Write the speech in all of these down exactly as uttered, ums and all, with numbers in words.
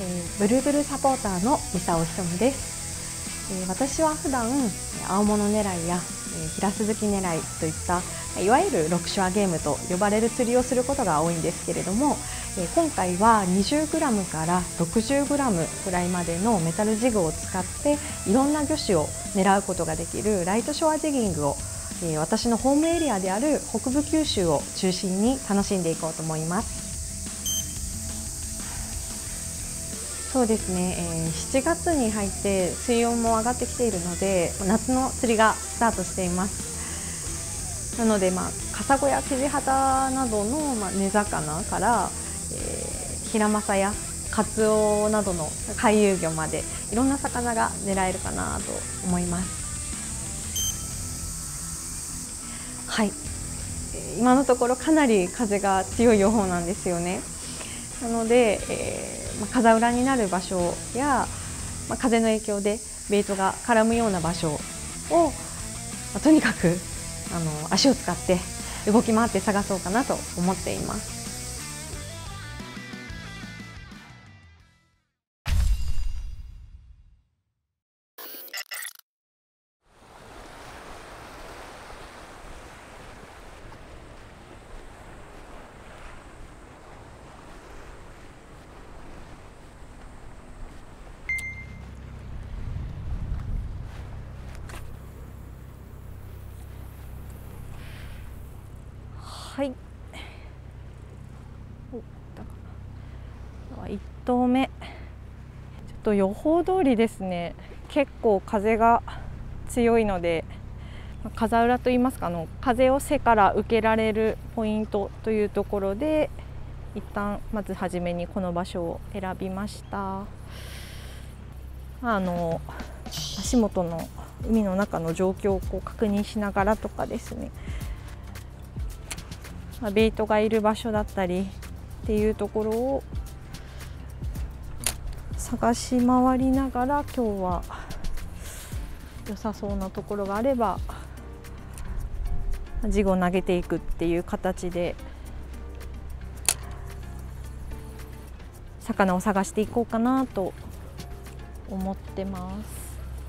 えー、ブルブルサポーターの三沢ひとみです。えー、私は普段青物狙いや、えー、ヒラスズキ狙いといったいわゆるロクショアゲームと呼ばれる釣りをすることが多いんですけれども、えー、今回は にじゅうグラム から ろくじゅうグラム くらいまでのメタルジグを使っていろんな魚種を狙うことができるライトショアジギングを、えー、私のホームエリアである北部九州を中心に楽しんでいこうと思います。そうですね、えー、しちがつに入って水温も上がってきているので夏の釣りがスタートしています。なので、まあ、カサゴやキジハタなどの、まあ、根魚から、えー、ヒラマサやカツオなどの回遊魚までいろんな魚が狙えるかなと思います。はい、今のところかなり風が強い予報なんですよね。なので、えーまあ、風裏になる場所や、まあ、風の影響でベイトが絡むような場所を、まあ、とにかくあの足を使って動き回って探そうかなと思っています。はい、いっ投目、ちょっと予報通りですね、結構風が強いので、風裏といいますか、あの風を背から受けられるポイントというところで一旦まず初めにこの場所を選びました。あの足元の海の中の状況をこう確認しながらとかですね、ベイトがいる場所だったりっていうところを探し回りながら、今日は良さそうなところがあればジグを投げていくっていう形で魚を探していこうかなと思ってます。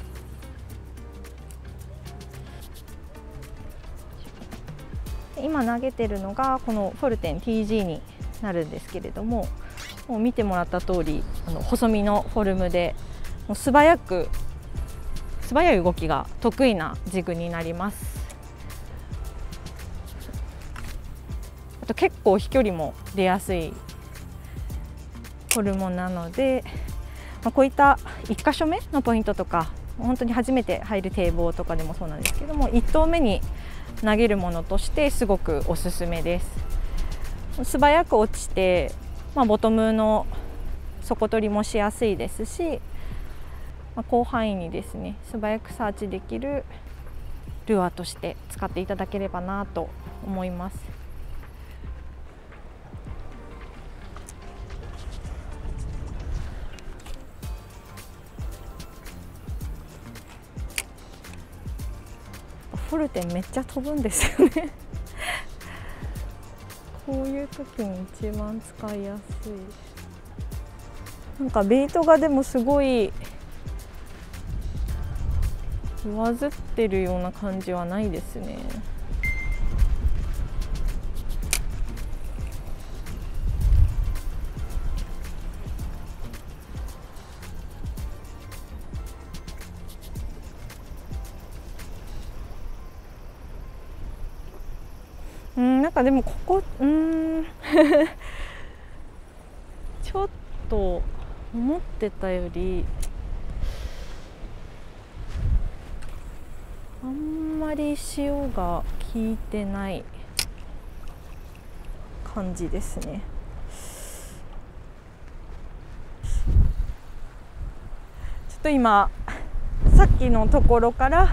今投げてるのがこのフォルテン ティージー になるんですけれども、もう見てもらった通りあの細身のフォルムでもう素早く素早い動きが得意なジグになります。あと結構飛距離も出やすいフォルムなので、まあ、こういったいっかしょめのポイントとか本当に初めて入る堤防とかでもそうなんですけども、いっ投目に投げるものとしてすごくおすすめです。素早く落ちて、まあ、ボトムの底取りもしやすいですし、まあ、広範囲にですね素早くサーチできるルアーとして使っていただければなと思います。フォルテンめっちゃ飛ぶんですよねこういう時に一番使いやすい。なんかベイトがでもすごい上ずってるような感じはないですね。うん、なんかでもここうんちょっと思ってたよりあんまり潮が効いてない感じですね。ちょっと今さっきのところから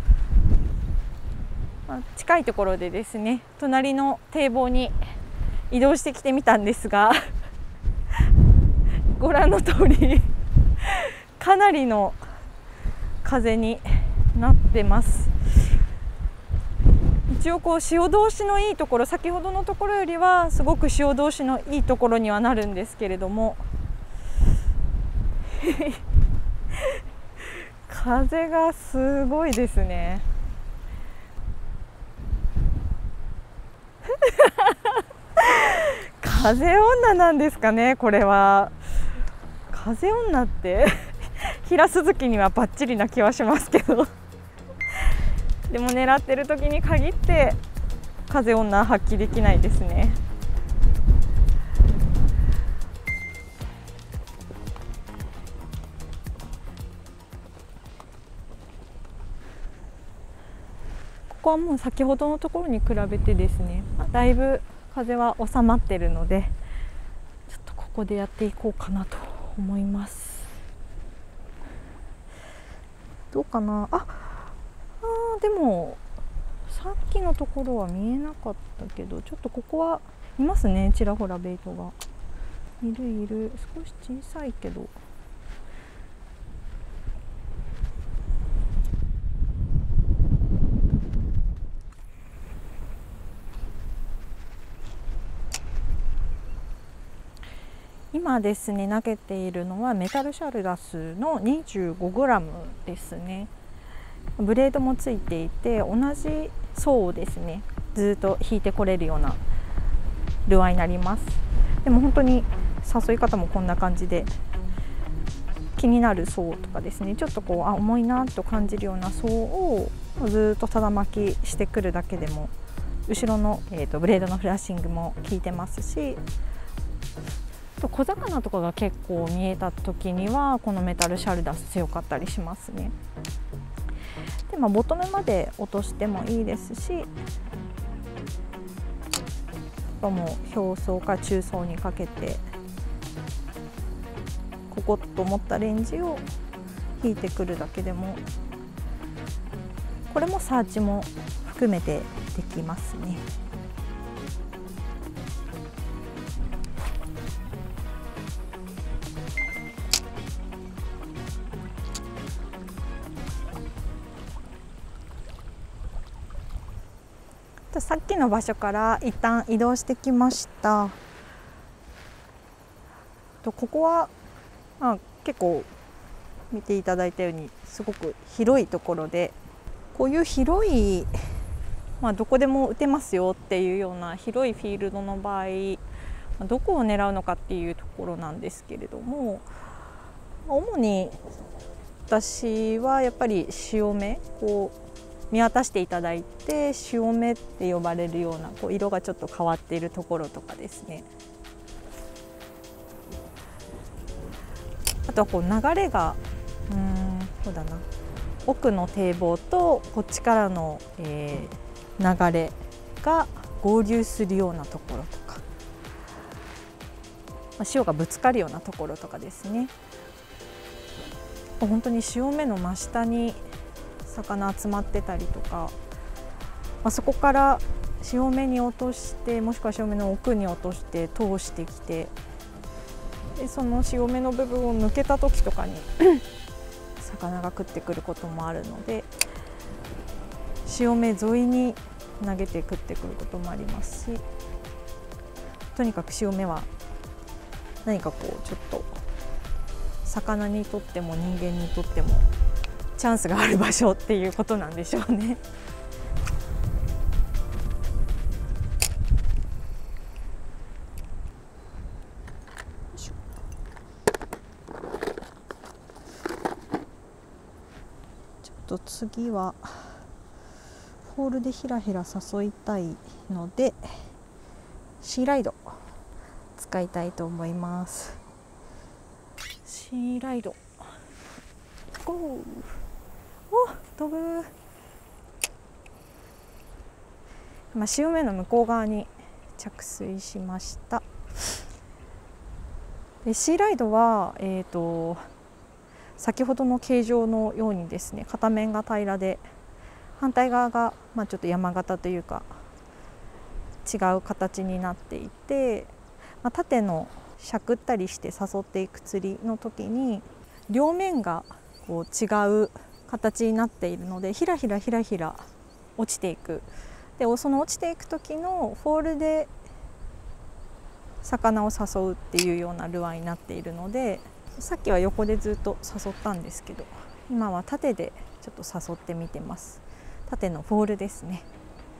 近いところでですね、隣の堤防に移動してきてみたんですがご覧の通りかなりの風になってます。一応こう潮通しのいいところ、先ほどのところよりはすごく潮通しのいいところにはなるんですけれども、 風がすごいですね。風女なんですかね、これは。風女って平鈴木にはバッチリな気はしますけどでも狙ってる時に限って風女発揮できないですね。ここはもう先ほどのところに比べてですね、だいぶ風は収まってるので、ちょっとここでやっていこうかなと思います。どうかな。あ、あでもさっきのところは見えなかったけど、ちょっとここはいますね、ちらほらベイトがいるいる。少し小さいけど。今ですね、投げているのはメタルシャルダスの にじゅうごグラム ですね。ブレードもついていて、同じ層をですねずっと引いてこれるようなルアーになります。でも本当に誘い方もこんな感じで、気になる層とかですね、ちょっとこうあ重いなと感じるような層をずっとただ巻きしてくるだけでも、後ろの、えーとブレードのフラッシングも効いてますし、小魚とかが結構見えた時にはこのメタルシャルダス強かったりしますね。で、まあ、ボトムまで落としてもいいですし、もう表層から中層にかけてここっと持ったレンジを引いてくるだけでも、これもサーチも含めてできますね。さっきの場所から一旦移動してきました。とここは、まあ、結構見ていただいたようにすごく広いところで、こういう広い、まあ、どこでも打てますよっていうような広いフィールドの場合、どこを狙うのかっていうところなんですけれども、主に私はやっぱり潮目こう見渡していただいて、潮目って呼ばれるようなこう色がちょっと変わっているところとかですね、あとはこう流れがうーんそうだな奥の堤防とこっちからの、えー、流れが合流するようなところとか、まあ、潮がぶつかるようなところとかですね。本当に潮目の真下に魚集まってたりとか、まあ、そこから潮目に落として、もしくは潮目の奥に落として通してきて、でその潮目の部分を抜けた時とかに魚が食ってくることもあるので、潮目沿いに投げて食ってくることもありますし、とにかく潮目は何かこうちょっと魚にとっても人間にとってもチャンスがある場所っていうことなんでしょうね。ちょっと次はホールでひらひら誘いたいので、シーライド使いたいと思います。シーライドゴー、お飛ぶ。今潮目の向こう側に着水しました。でシーライドは、えーと、先ほどの形状のようにですね、片面が平らで反対側が、まあ、ちょっと山形というか違う形になっていて、まあ、縦のしゃくったりして誘っていく釣りの時に両面がこう違う形になっているので、ひらひらひらひら落ちていく。でその落ちていく時のフォールで魚を誘うっていうようなルアーになっているので、 さっきは横でずっと誘ったんですけど、今は縦でちょっと誘ってみてます。縦のフォールですね。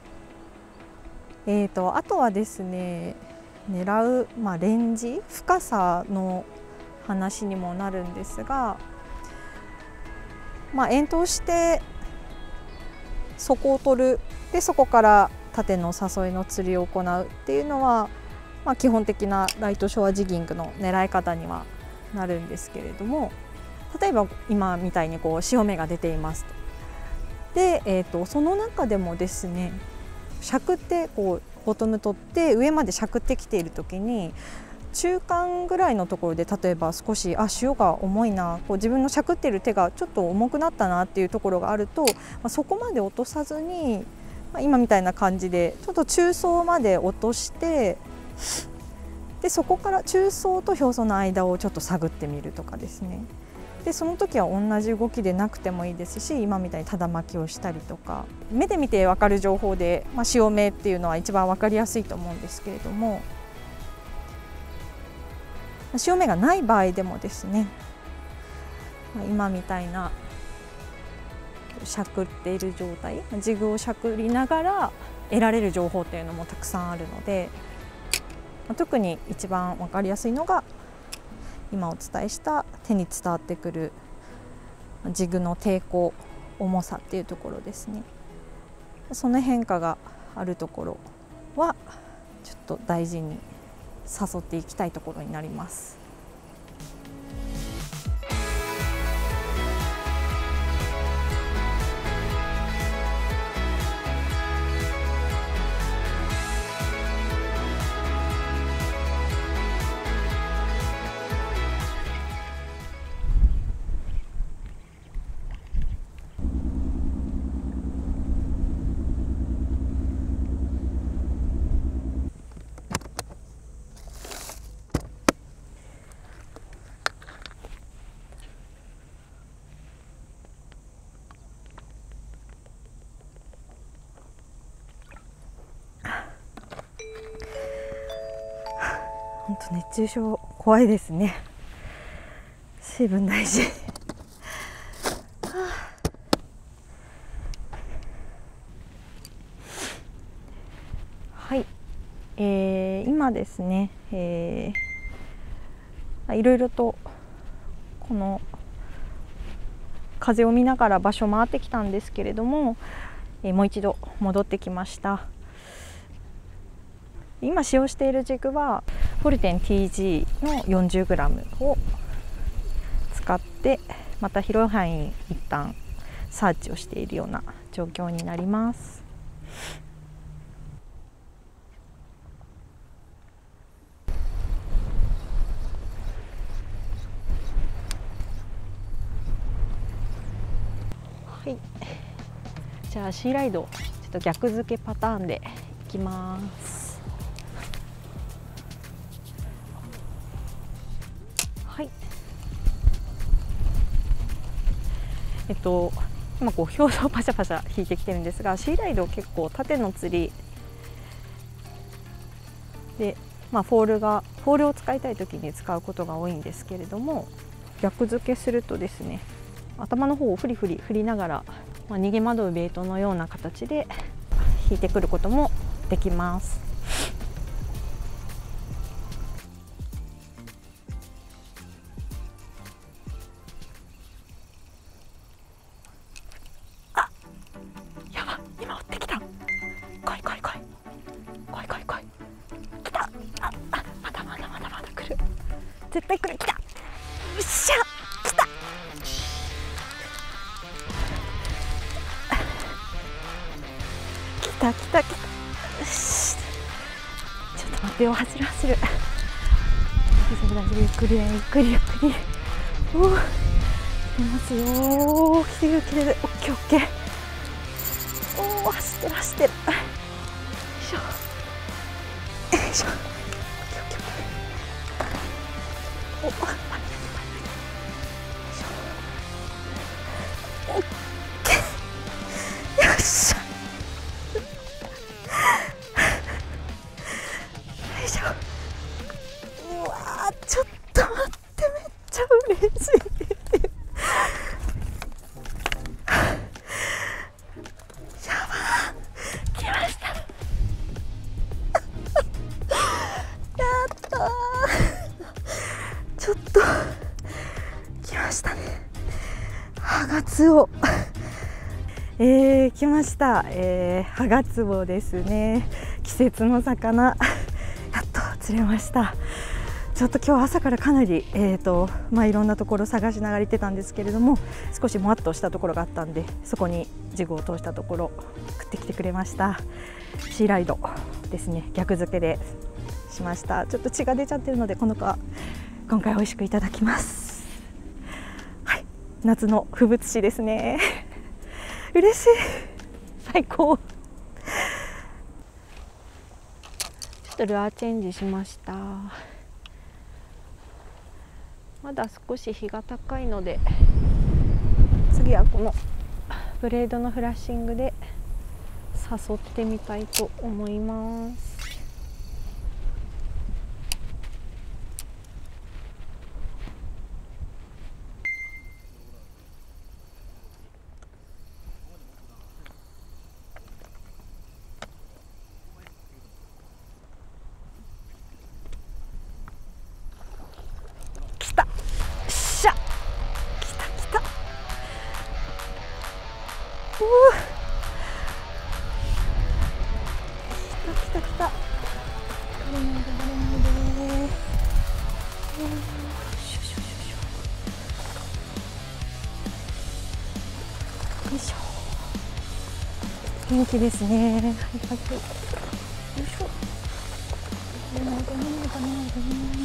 えーと、あとはですね、狙う、まあ、レンジ深さの話にもなるんですが、まあ、遠投して底を取る、でそこから縦の誘いの釣りを行うっていうのは、まあ、基本的なライトショアジギングの狙い方にはなるんですけれども、例えば今みたいにこう潮目が出ていますと。で、えーと、その中でもですね、しゃくってこうボトム取って上までしゃくってきている時に、中間ぐらいのところで例えば少しあ潮が重いな、こう自分のしゃくっている手がちょっと重くなったなっていうところがあると、まあ、そこまで落とさずに、まあ、今みたいな感じでちょっと中層まで落として、でそこから中層と表層の間をちょっと探ってみるとかですね。でその時は同じ動きでなくてもいいですし、今みたいにただ巻きをしたりとか、目で見て分かる情報で、まあ、潮目っていうのは一番分かりやすいと思うんですけれども、潮目がない場合でもですね、まあ、今みたいなしゃくっている状態、ジグをしゃくりながら得られる情報っていうのもたくさんあるので、まあ、特に一番分かりやすいのが今お伝えした手に伝わってくるジグの抵抗、重さっていうところですね。その変化があるところはちょっと大事に誘っていきたいところになります。本当熱中症怖いですね。水分大事。はい、えー、今ですね、えー、いろいろとこの風を見ながら場所回ってきたんですけれども、えー、もう一度戻ってきました。今使用しているジグはフォルテン ティージー の よんじゅうグラム を使って、また広い範囲一旦サーチをしているような状況になります。はい、じゃあシーライドちょっと逆付けパターンでいきます。はい、えっと今こう表層パシャパシャ引いてきてるんですが、シーライド結構縦の釣りで、まあ、フォールがフォールを使いたい時に使うことが多いんですけれども、逆付けするとですね、頭の方をフリフリ振りながら、まあ、逃げ惑うベイトのような形で引いてくることもできます。あ、やば、今追ってきた。来い来い来い来い来い来い来た。ああ、まだまだまだまだ来る。絶対来る。来た。よっしゃ、来た。来た来た来た。よし、ちょっと待ってよ、走る走る。大丈夫大丈夫、ゆっくりゆっくりゆっくり。おお、来てますよ。来てる来てる。オッケーオッケー。おお、走ってる走ってる。よいしょよいしょ。おお、オッケー。よっしゃ。よいしょ。うわー、ちょっと待って、めっちちゃ嬉しいやばー、来ましたやったー、ちょっと来ましたね、ハガツオえー、来ました、えー、ハガツオですね。季節の魚やっと釣れました。ちょっと今日朝からかなり、えーとまあ、いろんなところ探しながら行ってたんですけれども、少しもわっとしたところがあったんで、そこにジグを通したところ食ってきてくれました。シーライドですね、逆付けでしました。ちょっと血が出ちゃってるので、この子は今回美味しくいただきます。はい、夏の風物詩ですね嬉しい、最高。ちょっとルアーチェンジしました。まだ少し日が高いので、次はこのブレードのフラッシングで誘ってみたいと思います。来た、しゃ、来た来た、おお、来た来た来た、バレないでバレないで、よしよしよしよし、よいしょ、元気ですね。はいはいはい、よいしょ、バレないでバレないでバレないで、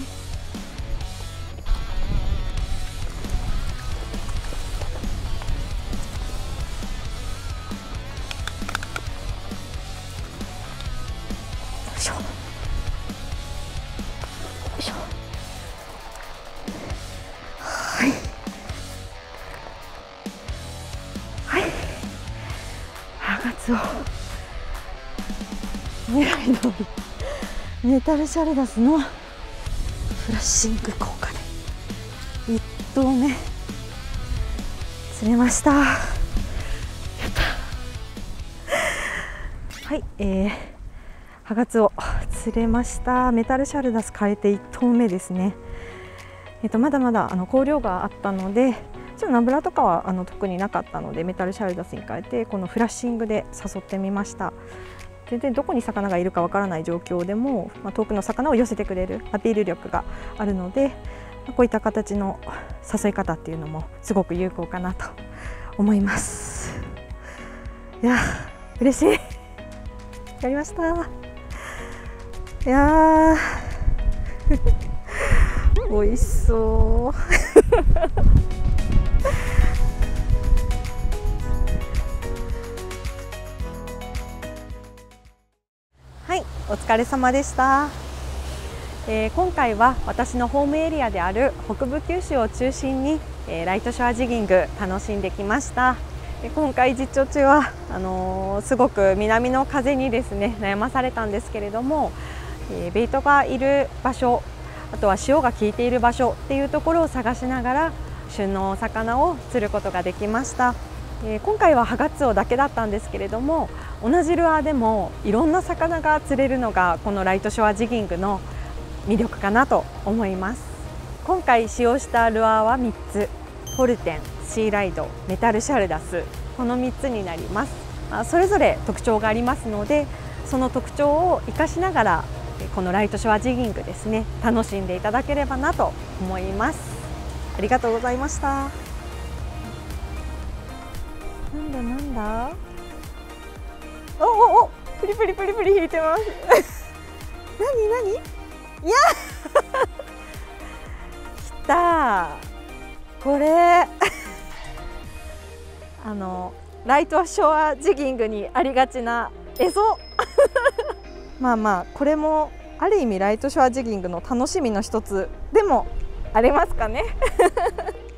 未来のメタルシャルダスのフラッシング効果でいっとうめ釣れました。やったはい、えー、ハガツオ釣れました。メタルシャルダス変えていっとうめですね。えっとまだまだあの香料があったので、ちょっとナブラとかはあの特になかったので、メタルシャルダスに変えてこのフラッシングで誘ってみました。全然どこに魚がいるかわからない状況でも、まあ、遠くの魚を寄せてくれるアピール力があるので、こういった形の誘い方っていうのもすごく有効かなと思います。いや嬉しい、やりました。いやー美味しそうはい、お疲れ様でした。えー、今回は私のホームエリアである北部九州を中心に、えー、ライトショアジギング楽しんできました。で今回実調中はあのー、すごく南の風にですね悩まされたんですけれども、えー、ベイトがいる場所、あとは潮が効いている場所っていうところを探しながら旬のお魚を釣ることができました。えー、今回はハガツオだけだったんですけれども、同じルアーでもいろんな魚が釣れるのがこのライトショアジギングの魅力かなと思います。今回使用したルアーはみっつ、ホルテン、シーライド、メタルシャルダス、このみっつになります。それぞれ特徴がありますので、その特徴を生かしながらこのライトショアジギングですね楽しんでいただければなと思います。ありがとうございました。なんだなんだ、おおお、プリプリプリプリ引いてます何何、いや来た、これあのライトショアジギングにありがちなエゾまあまあこれもある意味ライトショアジギングの楽しみの一つでもありますかね